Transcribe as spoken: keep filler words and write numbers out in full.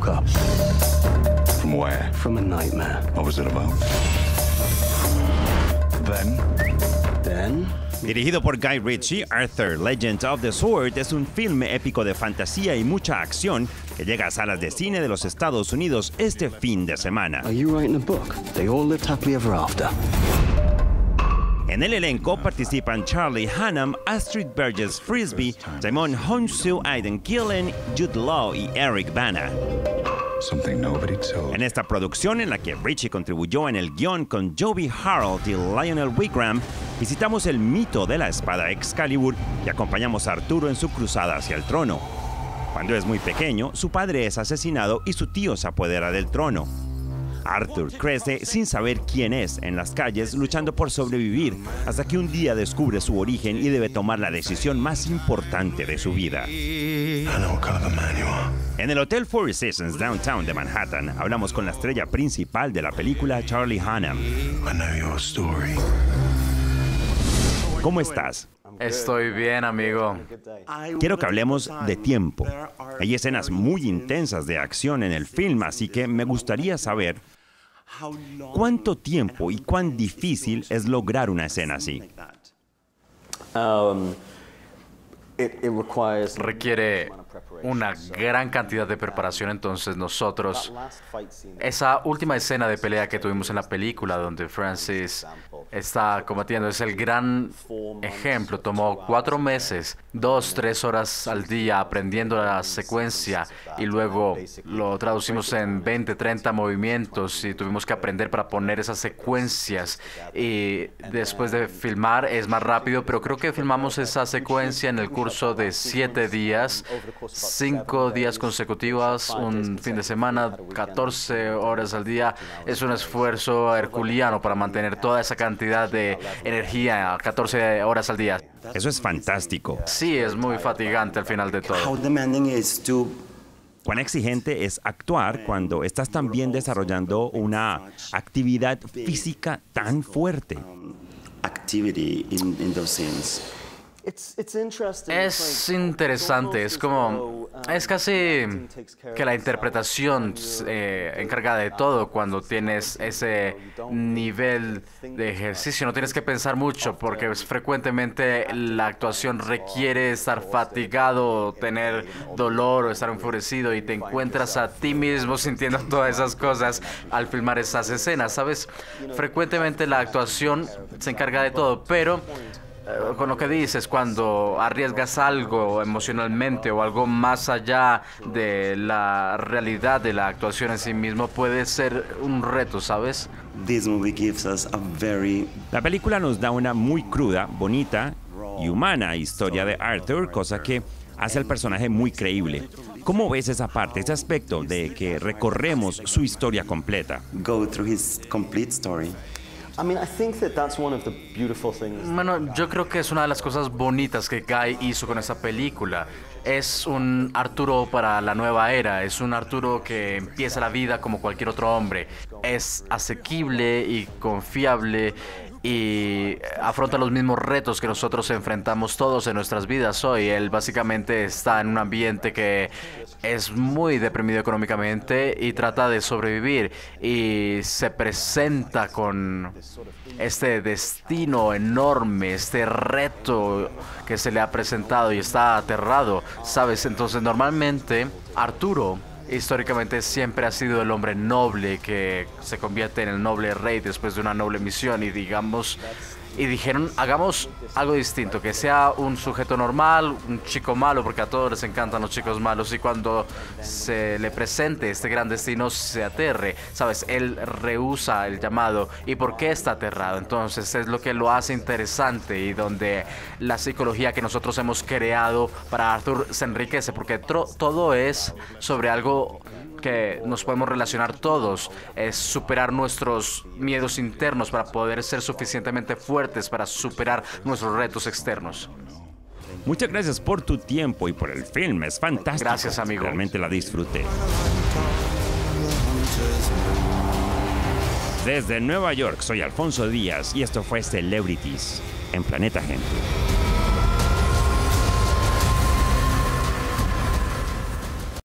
woke up. From where? From a nightmare. What was it about? Then? Then... Dirigido por Guy Ritchie, Arthur, Legend of the Sword es un filme épico de fantasía y mucha acción que llega a salas de cine de los Estados Unidos este fin de semana. Are you writing a book? They all lived happily ever after. En el elenco participan Charlie Hunnam, Astrid Burgess Frisbee, Simon Hounsou, Aidan Gillen, Jude Law y Eric Bana. Something nobody told. En esta producción, en la que Ritchie contribuyó en el guión con Joby Harold y Lionel Wigram, visitamos el mito de la espada Excalibur y acompañamos a Arturo en su cruzada hacia el trono. Cuando es muy pequeño, su padre es asesinado y su tío se apodera del trono. Arthur crece sin saber quién es en las calles, luchando por sobrevivir, hasta que un día descubre su origen y debe tomar la decisión más importante de su vida. I know what kind of a man you are. En el Hotel Four Seasons Downtown de Manhattan, hablamos con la estrella principal de la película, Charlie Hunnam. I know your story. ¿Cómo estás? Estoy bien, amigo. Quiero que hablemos de tiempo. Hay escenas muy intensas de acción en el film, así que me gustaría saber cuánto tiempo y cuán difícil es lograr una escena así. Um, it, it requires... Requiere una gran cantidad de preparación, entonces nosotros... Esa última escena de pelea que tuvimos en la película, donde Francis está combatiendo, es el gran ejemplo. Tomó cuatro meses, dos, tres horas al día aprendiendo la secuencia y luego lo traducimos en veinte, treinta movimientos y tuvimos que aprender para poner esas secuencias. Y después de filmar es más rápido, pero creo que filmamos esa secuencia en el curso de siete días, cinco días consecutivos, un fin de semana, catorce horas al día. Es un esfuerzo herculeano para mantener toda esa cantidad de energía, catorce horas al día. Eso es fantástico. Sí, es muy fatigante al final de todo. How demanding is to... Cuán exigente es actuar cuando estás también desarrollando una actividad física tan fuerte. activity in, in those scenes. Es interesante, es como, es casi que la interpretación eh, encarga de todo cuando tienes ese nivel de ejercicio. No tienes que pensar mucho porque frecuentemente la actuación requiere estar fatigado, tener dolor o estar enfurecido y te encuentras a ti mismo sintiendo todas esas cosas al filmar esas escenas, ¿sabes? Frecuentemente la actuación se encarga de todo, pero... con lo que dices, cuando arriesgas algo emocionalmente o algo más allá de la realidad de la actuación en sí mismo, puede ser un reto, ¿sabes? This movie gives us a very... La película nos da una muy cruda, bonita y humana historia de Arthur, cosa que hace al personaje muy creíble. ¿Cómo ves esa parte, ese aspecto de que recorremos su historia completa? Go through his complete story. Bueno, yo creo que es una de las cosas bonitas que Guy hizo con esa película. Es un Arturo para la nueva era, es un Arturo que empieza la vida como cualquier otro hombre. Es asequible y confiable y afronta los mismos retos que nosotros enfrentamos todos en nuestras vidas hoy. Él básicamente está en un ambiente que es muy deprimido económicamente y trata de sobrevivir y se presenta con este destino enorme, este reto que se le ha presentado y está aterrado, ¿sabes? Entonces normalmente Arturo históricamente siempre ha sido el hombre noble que se convierte en el noble rey después de una noble misión y digamos y dijeron hagamos algo distinto, que sea un sujeto normal, un chico malo, porque a todos les encantan los chicos malos y cuando se le presente este gran destino se aterre, ¿sabes? Él rehúsa el llamado. ¿Y por qué está aterrado? Entonces es lo que lo hace interesante y donde la psicología que nosotros hemos creado para Arthur se enriquece, porque todo es sobre algo que nos podemos relacionar todos, es superar nuestros miedos internos para poder ser suficientemente fuertes para superar nuestros retos externos. Muchas gracias por tu tiempo y por el film, es fantástico. Gracias, amigo. Realmente la disfruté. Desde Nueva York, soy Alfonso Díaz y esto fue Celebrities en Planeta Gente.